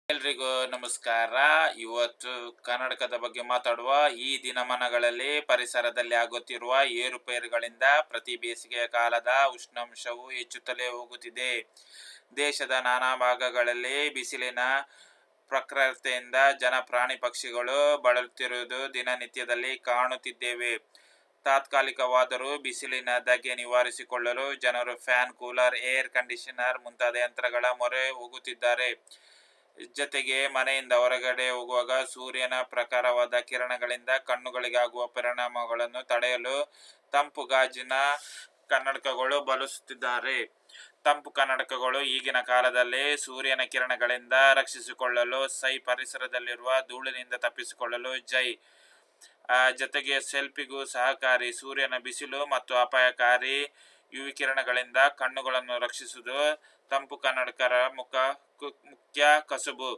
ಎಲ್ರಿಗೂ ನಮಸ್ಕಾರ. ಇವತ್ತು ಕನ್ನಡಕದ ಬಗ್ಗೆ ಮಾತಾಡುವ. ಈ ದಿನಮಾನಗಳಲ್ಲಿ ಪರಿಸರದಲ್ಲಿ ಆಗುತ್ತಿರುವ ಏರುಪೇರುಗಳಿಂದ ಪ್ರತಿ ಬೇಸಿಗೆಯ ಕಾಲದ ಉಷ್ಣಾಂಶವು ಹೆಚ್ಚುತ್ತಲೇ ಹೋಗುತ್ತಿದೆ. ದೇಶದ ನಾನಾ ಭಾಗಗಳಲ್ಲಿ ಬಿಸಿಲಿನ ಪ್ರಖರತೆಯಿಂದ ಜನ, ಪ್ರಾಣಿ, ಪಕ್ಷಿಗಳು ಬಳಲುತ್ತಿರುವುದು ದಿನನಿತ್ಯದಲ್ಲಿ ಕಾಣುತ್ತಿದ್ದೇವೆ. ತಾತ್ಕಾಲಿಕವಾದರೂ ಬಿಸಿಲಿನ ಧಗೆ ನಿವಾರಿಸಿಕೊಳ್ಳಲು ಜನರು ಫ್ಯಾನ್, ಕೂಲರ್, ಏರ್ ಕಂಡೀಷನರ್ ಮುಂತಾದ ಯಂತ್ರಗಳ ಮೊರೆ ಹೋಗುತ್ತಿದ್ದಾರೆ. ಜತೆಗೆ ಮನೆಯಿಂದ ಹೊರಗಡೆ ಹೋಗುವಾಗ ಸೂರ್ಯನ ಪ್ರಖರವಾದ ಕಿರಣಗಳಿಂದ ಕಣ್ಣುಗಳಿಗಾಗುವ ಪರಿಣಾಮಗಳನ್ನು ತಡೆಯಲು ತಂಪು ಗಾಜಿನ ಕನ್ನಡಕಗಳು ಬಳಸುತ್ತಿದ್ದಾರೆ. ತಂಪು ಕನ್ನಡಕಗಳು ಈಗಿನ ಕಾಲದಲ್ಲಿ ಸೂರ್ಯನ ಕಿರಣಗಳಿಂದ ರಕ್ಷಿಸಿಕೊಳ್ಳಲು ಸೈ, ಪರಿಸರದಲ್ಲಿರುವ ಧೂಳಿನಿಂದ ತಪ್ಪಿಸಿಕೊಳ್ಳಲು ಜೈ, ಜೊತೆಗೆ ಸೆಲ್ಫಿಗೂ ಸಹಕಾರಿ. ಸೂರ್ಯನ ಬಿಸಿಲು ಮತ್ತು ಅಪಾಯಕಾರಿ ಯುವಿ ಕಿರಣಗಳಿಂದ ಕಣ್ಣುಗಳನ್ನು ರಕ್ಷಿಸುವುದು ತಂಪು ಕನ್ನಡಕರ ಮುಖ್ಯ ಕಸುಬು.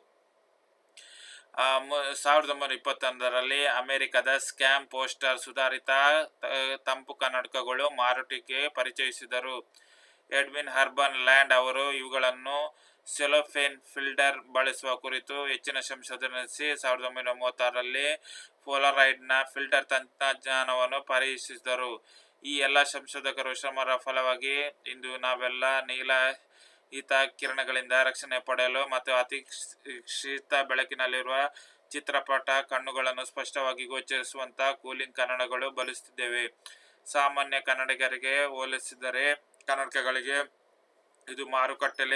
1921ರಲ್ಲಿ ಅಮೆರಿಕದ ಸ್ಕ್ಯಾಮ್ ಪೋಸ್ಟರ್ ಸುಧಾರಿತ ತಂಪು ಕನ್ನಡಕಗಳು ಮಾರುಕಟ್ಟೆಗೆ ಪರಿಚಯಿಸಿದರು. ಎಡ್ವಿನ್ ಹರ್ಬನ್ ಲ್ಯಾಂಡ್ ಅವರು ಇವುಗಳನ್ನು ಸೆಲೋಫೇನ್ ಫಿಲ್ಟರ್ ಬಳಸುವ ಕುರಿತು ಹೆಚ್ಚಿನ ಸಂಶೋಧನೆ ನಡೆಸಿ 1936ರಲ್ಲಿ ಪೋಲಾರಾಯ್ಡ್ನ ಫಿಲ್ಟರ್ ತಂತ್ರಜ್ಞಾನವನ್ನು ಪರಿಚಯಿಸಿದರು. ಈ ಎಲ್ಲ ಸಂಶೋಧಕರ ಶ್ರಮದ ಫಲವಾಗಿ ಇಂದು ನಾವೆಲ್ಲ ನೀಲಹಿತ ಕಿರಣಗಳಿಂದ ರಕ್ಷಣೆ ಪಡೆಯಲು ಮತ್ತು ಅತಿ ಶೀತ ಬೆಳಕಿನಲ್ಲಿರುವ ಚಿತ್ರಪಟ ಕಣ್ಣುಗಳನ್ನು ಸ್ಪಷ್ಟವಾಗಿ ಗೋಚರಿಸುವಂತಹ ಕೂಲಿಂಗ್ ಕನ್ನಡಕಗಳು ಬಳಸುತ್ತಿದ್ದೇವೆ. ಸಾಮಾನ್ಯ ಕನ್ನಡಿಗರಿಗೆ ಹೋಲಿಸಿದರೆ ಕನ್ನಡಕಗಳಿಗೆ ಇದು ಮಾರುಕಟ್ಟೆಯಲ್ಲಿ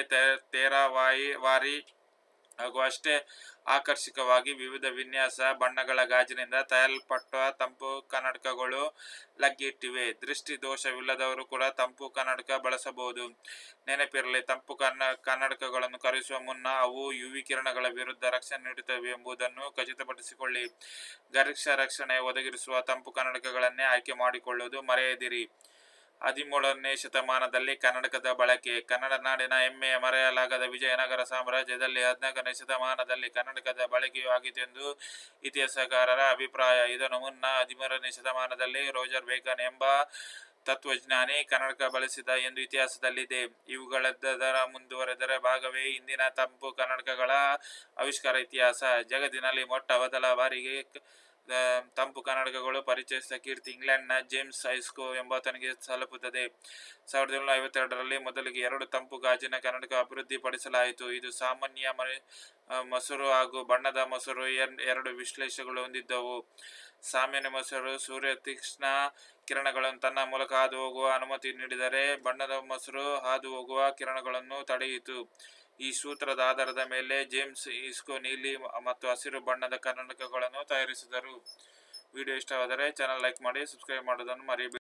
ತೇರವಾರಿ ಹಾಗೂ ಅಷ್ಟೇ ಆಕರ್ಷಕವಾಗಿ ವಿವಿಧ ವಿನ್ಯಾಸ, ಬಣ್ಣಗಳ ಗಾಜಿನಿಂದ ತಯಾರಿಸಲ್ಪಟ್ಟ ತಂಪು ಕನ್ನಡಕಗಳು ಲಗ್ಗೆಯಿಟ್ಟಿವೆ. ದೃಷ್ಟಿ ದೋಷವಿಲ್ಲದವರು ಕೂಡ ತಂಪು ಕನ್ನಡಕ ಬಳಸಬಹುದು. ನೆನಪಿರಲಿ, ತಂಪು ಕನ್ನಡಕಗಳನ್ನು ಖರೀದಿಸುವ ಮುನ್ನ ಅವು ಯುವಿ ಕಿರಣಗಳ ವಿರುದ್ಧ ರಕ್ಷಣೆ ನೀಡುತ್ತವೆ ಎಂಬುದನ್ನು ಖಚಿತಪಡಿಸಿಕೊಳ್ಳಿ. ಗರಿಷ್ಠ ರಕ್ಷಣೆ ಒದಗಿಸುವ ತಂಪು ಕನ್ನಡಕಗಳನ್ನೇ ಆಯ್ಕೆ ಮಾಡಿಕೊಳ್ಳುವುದು ಮರೆಯದಿರಿ. 17ನೇ ಶತಮಾನದಲ್ಲಿ ಕನ್ನಡಕದ ಬಳಕೆ. ಕನ್ನಡ ನಾಡಿನ ಹೆಮ್ಮೆ ಮರೆಯಲಾಗದ ವಿಜಯನಗರ ಸಾಮ್ರಾಜ್ಯದಲ್ಲಿ 14ನೇ ಶತಮಾನದಲ್ಲಿ ಕನ್ನಡಕದ ಬಳಕೆಯೂ ಆಗಿತ್ತೆಂದು ಇತಿಹಾಸಕಾರರ ಅಭಿಪ್ರಾಯ. ಇದನ್ನು ಮುನ್ನ 13ನೇ ಶತಮಾನದಲ್ಲಿ ರೋಜರ್ ಬೇಕನ್ ಎಂಬ ತತ್ವಜ್ಞಾನಿ ಕನ್ನಡಕ ಬಳಸಿದ ಎಂದು ಇತಿಹಾಸದಲ್ಲಿದೆ. ಇವುಗಳೆಲ್ಲದರ ಮುಂದುವರೆದ ಭಾಗವೇ ಇಂದಿನ ತಂಪು ಕನ್ನಡಕಗಳ ಆವಿಷ್ಕಾರ ಇತಿಹಾಸ. ಜಗತ್ತಿನಲ್ಲಿ ಮೊದಲ ಬಾರಿಗೆ ತಂಪು ಕನ್ನಡಕಗಳು ಪರಿಚಯಿಸಿದ ಕೀರ್ತಿ ಇಂಗ್ಲೆಂಡ್ನ ಜೇಮ್ಸ್ ಐಸ್ಕೋ ಎಂಬಾತನಿಗೆ ಸಲ್ಲುತ್ತದೆ. 1752ರಲ್ಲಿ ಮೊದಲಿಗೆ 2 ತಂಪು ಗಾಜಿನ ಕನ್ನಡಕ ಅಭಿವೃದ್ಧಿಪಡಿಸಲಾಯಿತು. ಇದು ಸಾಮಾನ್ಯ ಮಸೂರ ಹಾಗೂ ಬಣ್ಣದ ಮಸೂರ 2 ವಿಶ್ಲೇಷಣೆಗಳು ಹೊಂದಿದ್ದವು. ಸಾಮಾನ್ಯ ಮಸೂರ ಸೂರ್ಯತೀಕ್ಷ್ಣ ಕಿರಣಗಳನ್ನು ತನ್ನ ಮೂಲಕ ಹಾದು ಹೋಗುವ ಅನುಮತಿ ನೀಡಿದರೆ, ಬಣ್ಣದ ಮಸೂರ ಹಾದು ಹೋಗುವ ಕಿರಣಗಳನ್ನು ತಡೆಯಿತು. ಈ ಸೂತ್ರದ ಆಧಾರದ ಮೇಲೆ ಜೇಮ್ಸ್ ಐಸ್ಕೋ ನೀಲಿ ಮತ್ತು ಹಸಿರು ಬಣ್ಣದ ಕನ್ನಡಕಗಳನ್ನು ತಯಾರಿಸಿದರು. ವಿಡಿಯೋ ಇಷ್ಟವಾದರೆ ಚಾನಲ್ ಲೈಕ್ ಮಾಡಿ, ಸಬ್ಸ್ಕ್ರೈಬ್ ಮಾಡುವುದನ್ನು ಮರೆಯಬೇಡಿ.